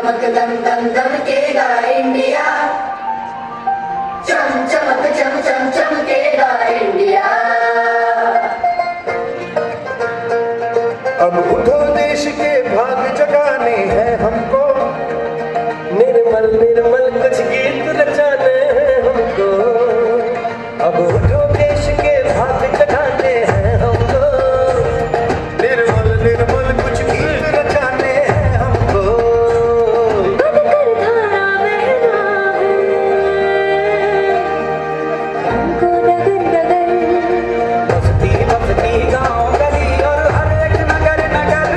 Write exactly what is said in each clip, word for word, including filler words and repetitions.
चमक दम दम दमकेगा इंडिया, चम चमक चम चम चमकेगा इंडिया। अब उठो देश के भाग जगाने हैं हमको, निर्मल निर्मल कुछ गीत रचाने हैं हमको। अब उठो देश के भाग जगाने हैं हमको, निर्मल निर्मल कुछ गीत रचाने हैं हमको। बदकर धारा बहना है हमको नगर नगर, बस्ती बस्ती गाँव गली और हर एक नगर नगर।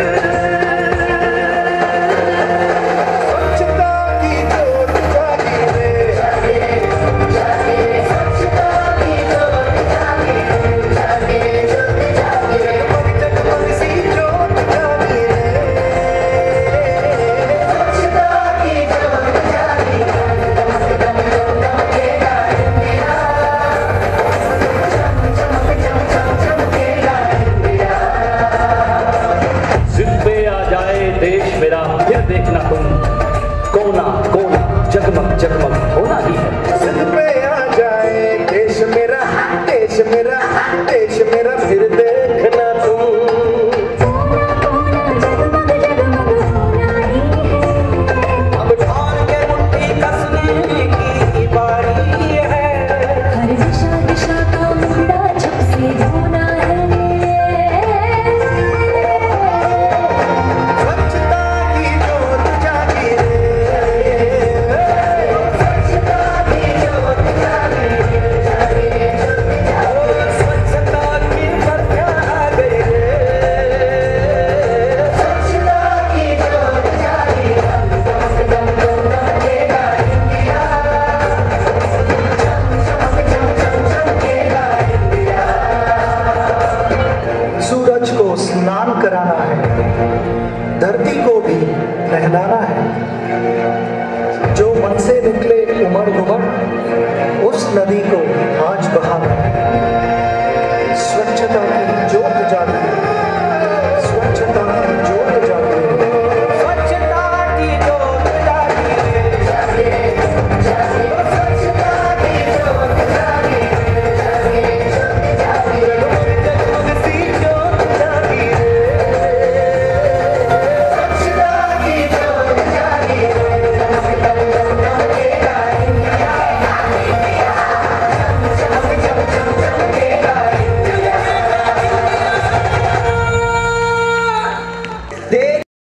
स्वच्छता की जोत जागी रे, जागे स्वच्छता की जोत जागे, जागे जोत जागे, जगमग जगमग सी जोत जागी रे। स्वच्छता की जोत जागे, दम दम दम दमकेगा इंडिया, चम चमक चम चम चमकेगा इंडिया। जिद पे आ जाए देश मेरा, फिर देखना तुम कोना कोना जगमग जगमग होना ही है। जिद पे आ जाए देश मेरा, देश मेरा, देश मेरा, फिर देखना तुम। कोना कोना जगमग जगमग होना ही है। अब ढाल के मुट्ठी कसने की बारी है, हर दिशा दिशा का मुंडा छप से धोना है। स्वच्छता की जोत जागी रे, स्वच्छता की जोत जागे, जागे जोत जागे, स्वच्छता की बरखा आ गई रे। स्वच्छता की जोत जागे, दम दम दम दमकेगा इंडिया, चम चमक चम चम चमकेगा इंडिया। सूरज को स्नान कराना है, धरती को भी नहलाना है। जो मन से निकले उमड़ घुमड़, उस नदी को हाथ